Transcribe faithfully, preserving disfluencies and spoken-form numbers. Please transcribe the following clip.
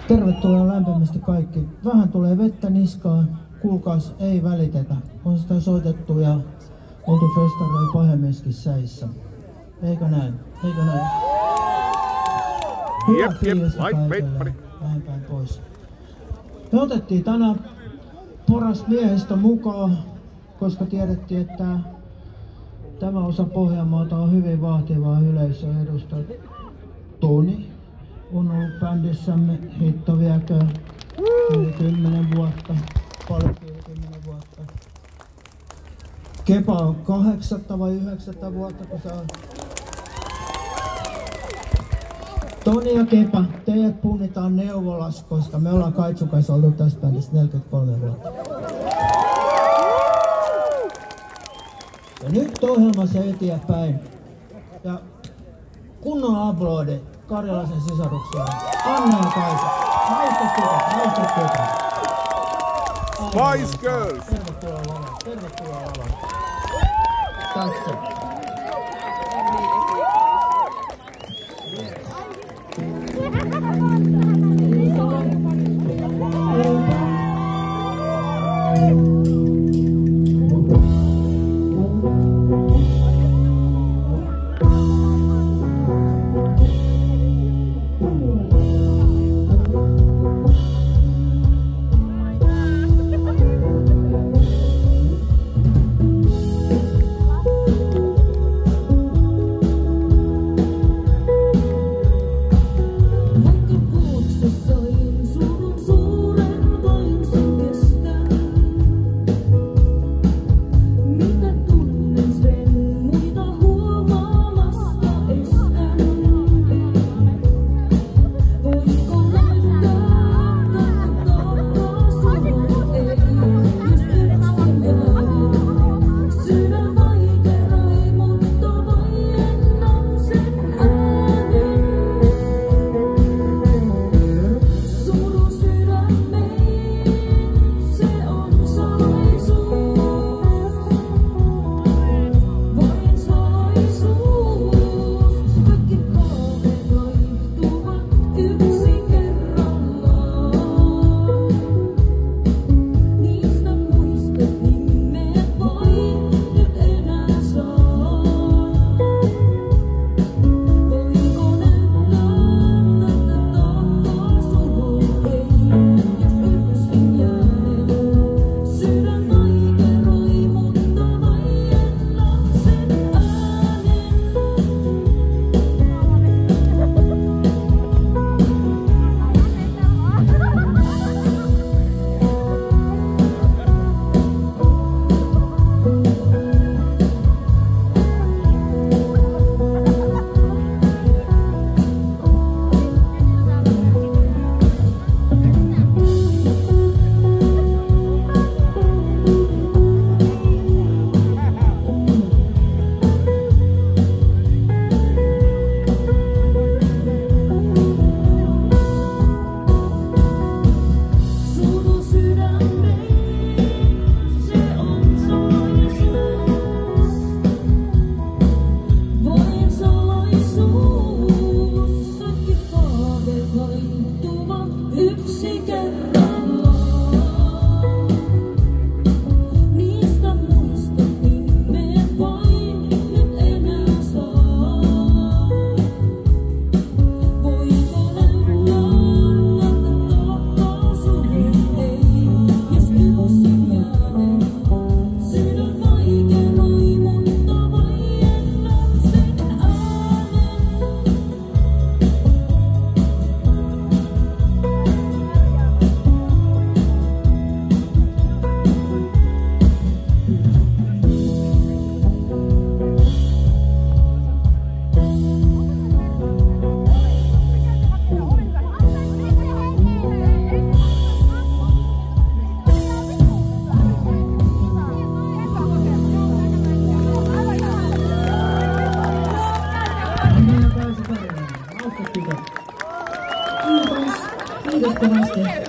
Tervetuloa lämpimästi kaikki. Vähän tulee vettä niskaan, kuulkaas ei välitetä. On sitä soitettu ja oltu festaroja pahemminkin säissä. Eikö näin? Eikö näin? Hyvä fiilistä kaikille. Vähempään pois. Me otettiin tänään Poras miehistö mukaan, koska tiedettiin, että tämä osa Pohjanmaata on hyvin vaativaa yleisöä edustaa. Toni on ollut bändissämme, hitto viekö, yli kymmenen vuotta, paljon yli kymmenen vuotta. Kepa on kahdeksatta vai yhdeksättä vuotta, kun se on. Toni ja Kepa, teidät punnitaan neuvolas, koska me ollaan Kaitsukais oltu tässä bändissä neljäkymmentäkolme vuotta. Ja nyt ohjelmassa eteenpäin. Ja kunnon aplodi Karjalaisen sisaruksia. Anna ja Kaisa. Naistat tytöt, naistat tytöt. Spice Girls! Tervetuloa lalaan, tervetuloa lalaan. Tässä. Kiitos kovasti.